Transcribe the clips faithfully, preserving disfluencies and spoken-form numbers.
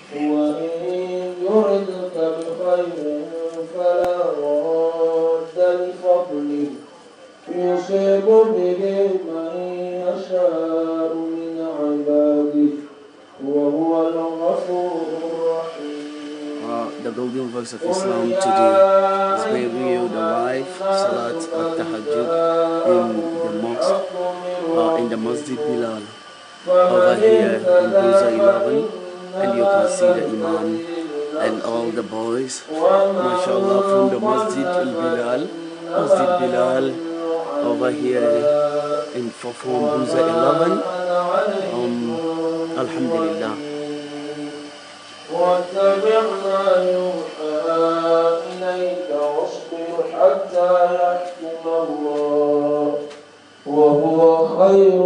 وإن يردك بخير فلا راد لفضله يصيب به من يشاء من عباده وهو الغفور الرحيم. Uh, the golden verse of Islam today is we review the life Salat al-Tahajjud in the mosque, uh, in the Masjid Bilal over here in Buza eleven, and you can see the Imam and all the boys, mashallah, from the Masjid al-Bilal, Masjid Bilal over here in Fafon Buza eleven. Um, Alhamdulillah. واتبع ما يوحى إليك واصبر حتى يحكم الله وهو خير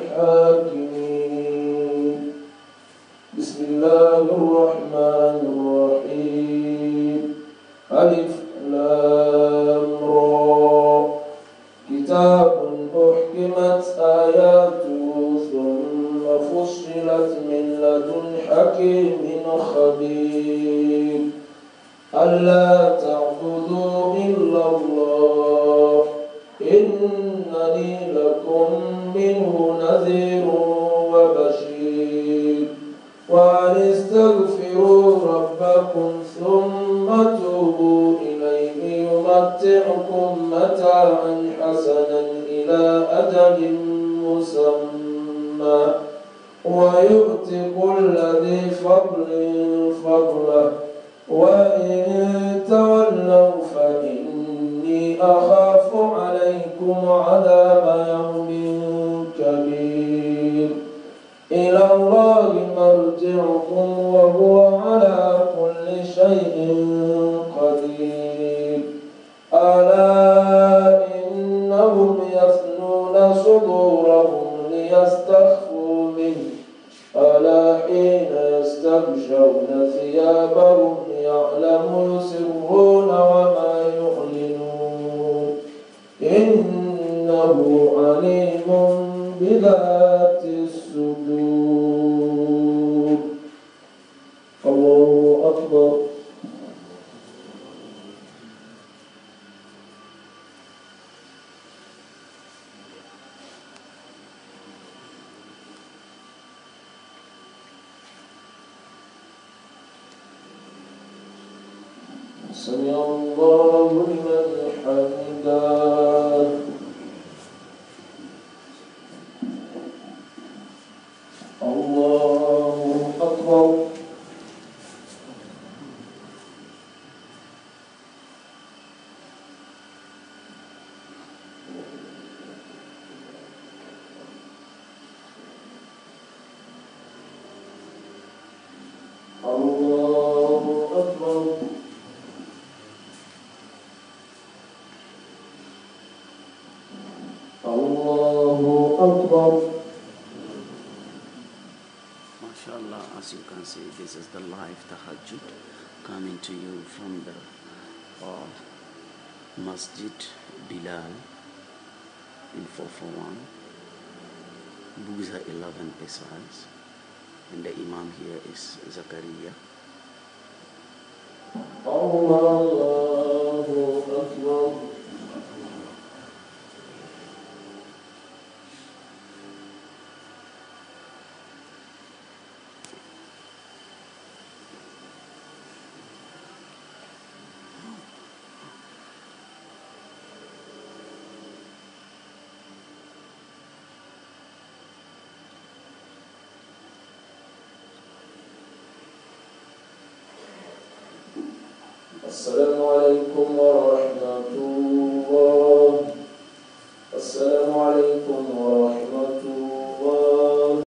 الحاكمين. بسم الله الرحمن الرحيم. ألف لام را كتاب أحكمت آياته ثم فصلت من لدن حكيم خبير ألا تعبدوا إلا الله إنني لكم منه نذير وبشير وأن استغفروا ربكم ثم توبوا إليه يمتعكم متاعا حسنا إلى أجل مسمى ويؤتي كل ذي فضل فضله وإن تولوا فإني أخاف عليكم عذاب يوم كبير إلى الله مرجعكم وهو على كل شيء قدير ألا إنهم يثنون صدورهم ليستخفوا منه ألا حين يستغشون ثيابهم يعلم يسرون وما يعلنون إنه عليم بذات الصدور. الله أكبر. سمع الله لمن حمده. الله أكبر. الله أكبر. أكبر. MashaAllah, as you can see, this is the live tahajjud coming to you from the uh, Masjid Bilal in four four one, Buza eleven precise, and the Imam here is Zakaria. Allahu Akbar. السلام عليكم ورحمة